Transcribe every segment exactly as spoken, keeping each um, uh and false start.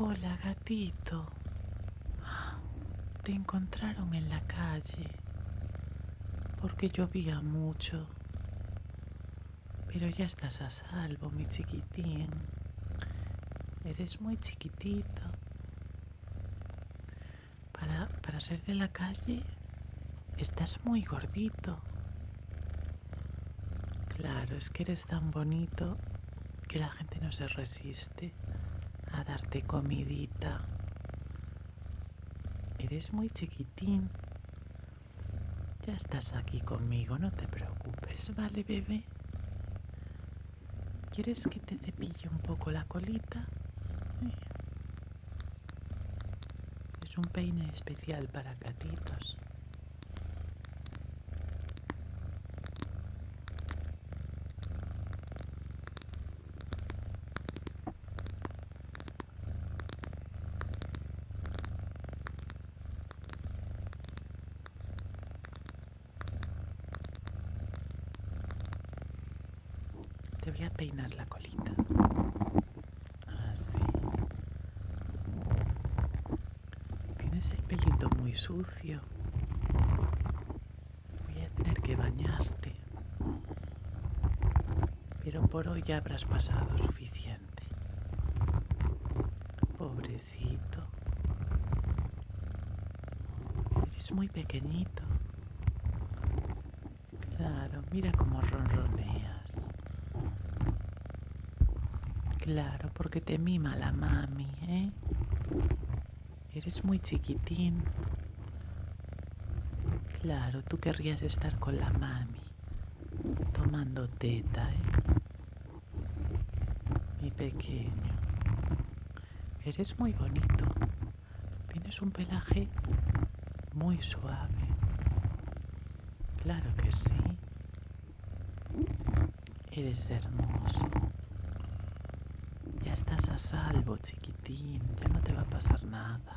Hola, gatito. Te encontraron en la calle porque llovía mucho. Pero ya estás a salvo, mi chiquitín. Eres muy chiquitito. Para, para ser de la calle, estás muy gordito. Claro, es que eres tan bonito que la gente no se resiste a darte comidita. Eres muy chiquitín. Ya estás aquí conmigo, no te preocupes, ¿vale, bebé? ¿Quieres que te cepille un poco la colita? Es un peine especial para gatitos. Te voy a peinar la colita. Así. Tienes el pelito muy sucio. Voy a tener que bañarte. Pero por hoy ya habrás pasado suficiente. Pobrecito. Eres muy pequeñito. Claro, mira cómo ronroneas. Claro, porque te mima la mami, ¿eh? Eres muy chiquitín. Claro, tú querrías estar con la mami, tomando teta, ¿eh? Mi pequeño. Eres muy bonito. Tienes un pelaje muy suave. Claro que sí. Eres hermoso. Ya estás a salvo, chiquitín. Ya no te va a pasar nada.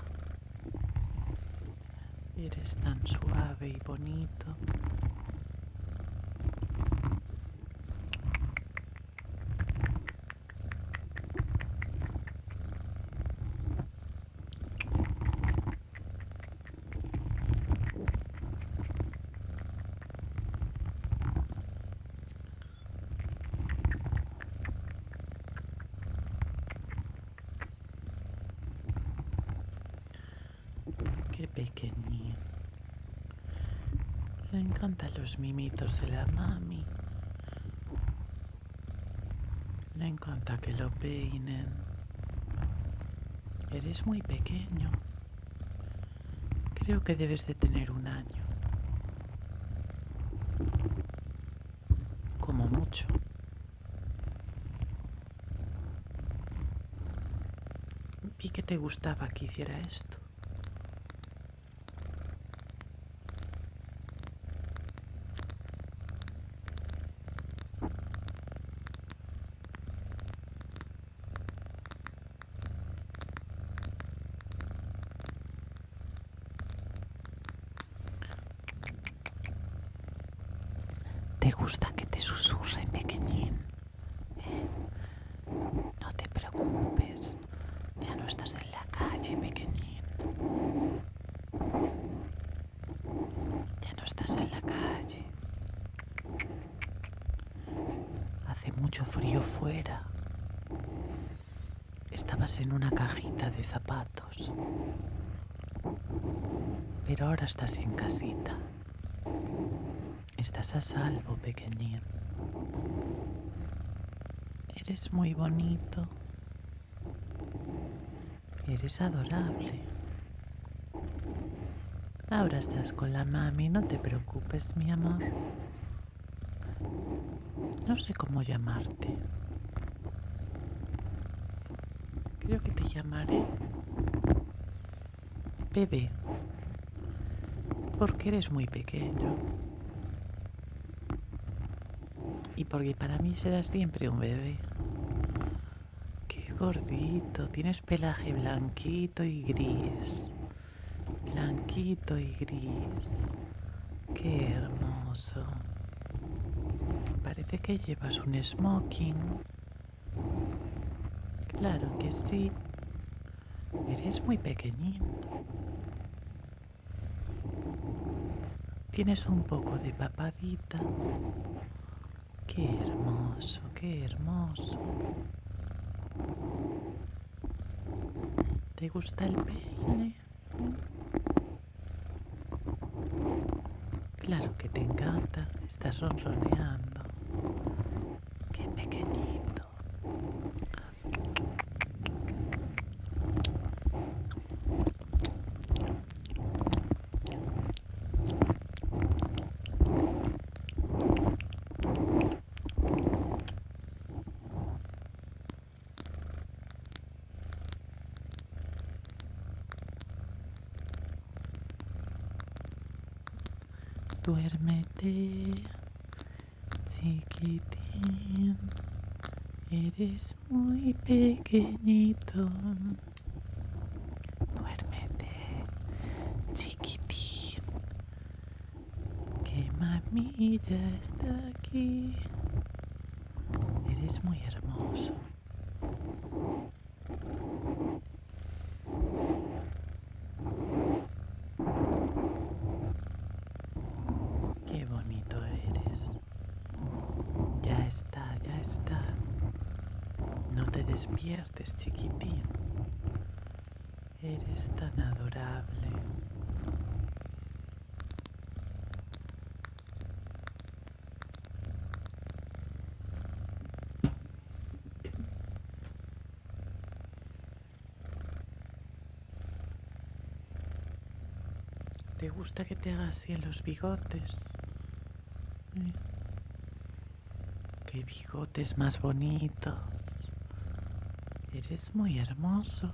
Eres tan suave y bonito. Qué pequeñín. Le encantan los mimitos de la mami. Le encanta que lo peinen. Eres muy pequeño. Creo que debes de tener un año. Como mucho. Vi que te gustaba que hiciera esto. ¿Te gusta que te susurre, pequeñín? ¿Eh? No te preocupes. Ya no estás en la calle, pequeñín. Ya no estás en la calle. Hace mucho frío fuera. Estabas en una cajita de zapatos. Pero ahora estás en casita. Estás a salvo, pequeñín. Eres muy bonito. Eres adorable. Ahora estás con la mami, no te preocupes, mi amor. No sé cómo llamarte. Creo que te llamaré bebé, porque eres muy pequeño. Y porque para mí serás siempre un bebé. Qué gordito, tienes pelaje blanquito y gris. Blanquito y gris. Qué hermoso. Parece que llevas un smoking. Claro que sí. Eres muy pequeñín. Tienes un poco de papadita. Qué hermoso, qué hermoso. ¿Te gusta el peine? Claro que te encanta. Estás ronroneando. Qué pequeñito. Duérmete, chiquitín, eres muy pequeñito. Duérmete, chiquitín, que mami ya está aquí. Eres muy hermoso. Qué bonito eres. Ya está, ya está. No te despiertes, chiquitín. Eres tan adorable. ¿Te gusta que te haga así en los bigotes? ¿Eh? ¡Qué bigotes más bonitos! Eres muy hermoso.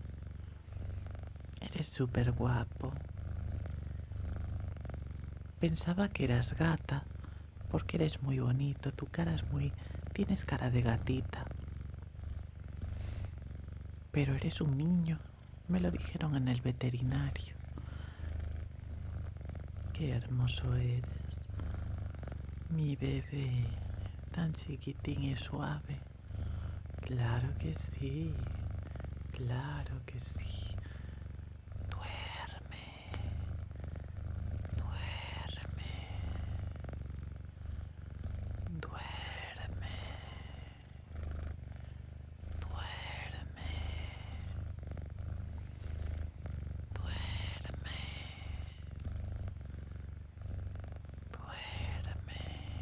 Eres súper guapo. Pensaba que eras gata, porque eres muy bonito. Tu cara es muy... Tienes cara de gatita. Pero eres un niño. Me lo dijeron en el veterinario. Qué hermoso eres. Mi bebé, tan chiquitín y suave. Claro que sí. Claro que sí. Duerme. Duerme. Duerme. Duerme. Duerme. Duerme.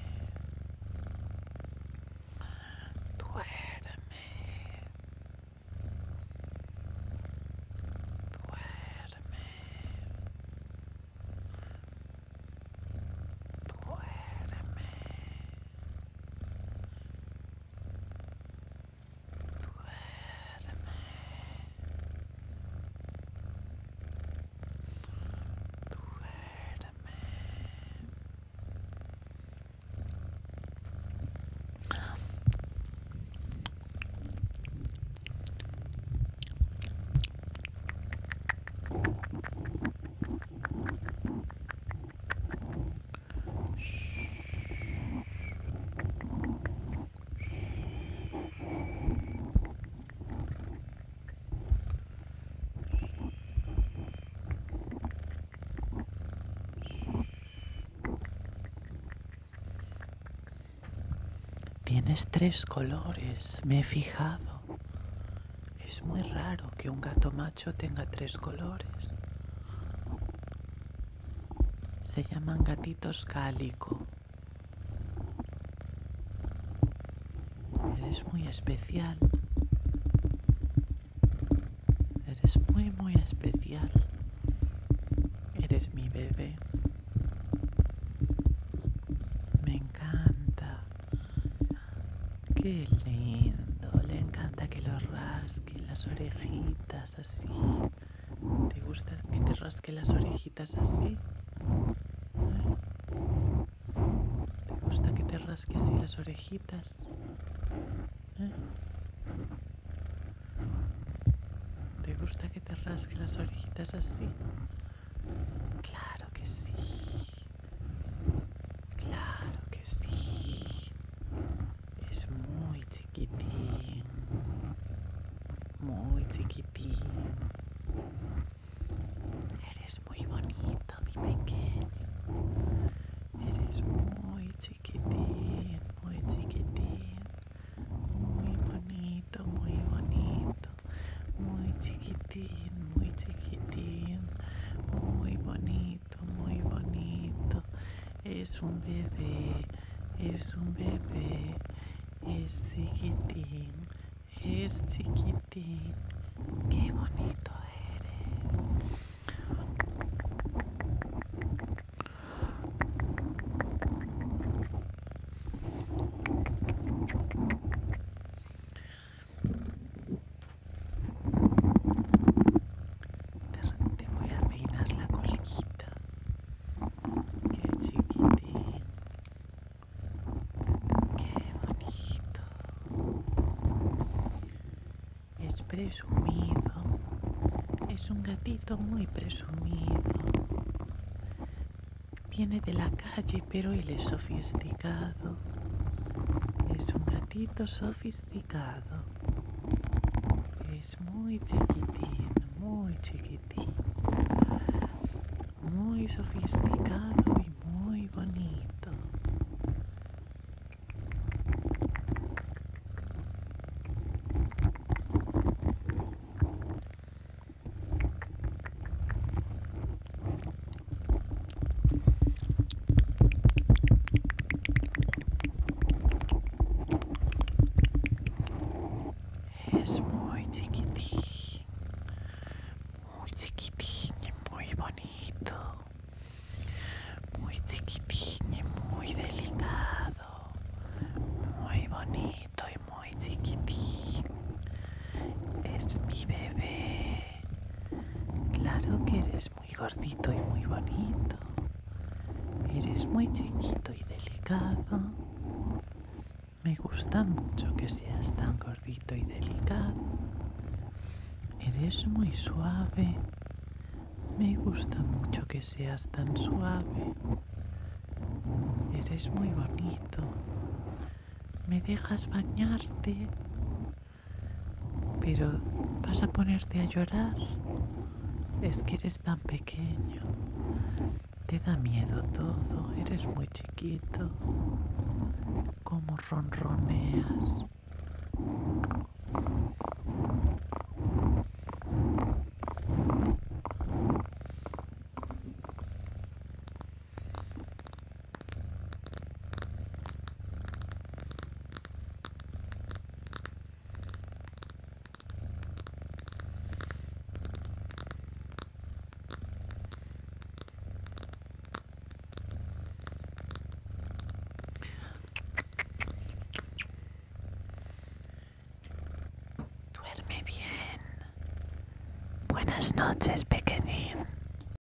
Duerme. Tienes tres colores, me he fijado. Es muy raro que un gato macho tenga tres colores. Se llaman gatitos cálico. Eres muy especial. Eres muy, muy especial. Eres mi bebé. Me encanta. Qué lindo. Le encanta que lo rasque las orejitas así. ¿Te gusta que te rasque las orejitas así? ¿Eh? ¿Te gusta que te rasque así las orejitas? ¿Eh? ¿Te gusta que te rasque las orejitas así? Claro que sí. Claro que sí. Es muy chiquitín. muy chiquitín. Eres muy bonito, mi pequeño. Eres muy chiquitín, muy chiquitín. Muy bonito, muy bonito. Muy chiquitín, muy chiquitín. Muy bonito, muy bonito. Es un bebé, es un bebé. Es chiquitín, es chiquitín. Qué bonito eres. Te, te voy a peinar la colguita. Qué chiquitín. Qué bonito. Es presumido. Es un gatito muy presumido. Viene de la calle, pero él es sofisticado. Es un gatito sofisticado. Es muy chiquitín, muy chiquitín. Muy sofisticado y muy bonito. Es muy chiquitín, muy chiquitín y muy bonito. Muy chiquitín y muy delicado. Muy bonito y muy chiquitín. Es mi bebé. Claro que eres muy gordito y muy bonito. Eres muy chiquito y delicado. Me gusta mucho que seas tan gordito y delicado. Eres muy suave. Me gusta mucho que seas tan suave. Eres muy bonito. ¿Me dejas bañarte? Pero ¿vas a ponerte a llorar? Es que eres tan pequeño. Te da miedo todo. Eres muy chiquito. ¿Cómo ronroneas? Duerme bien. Buenas noches, pequeñín.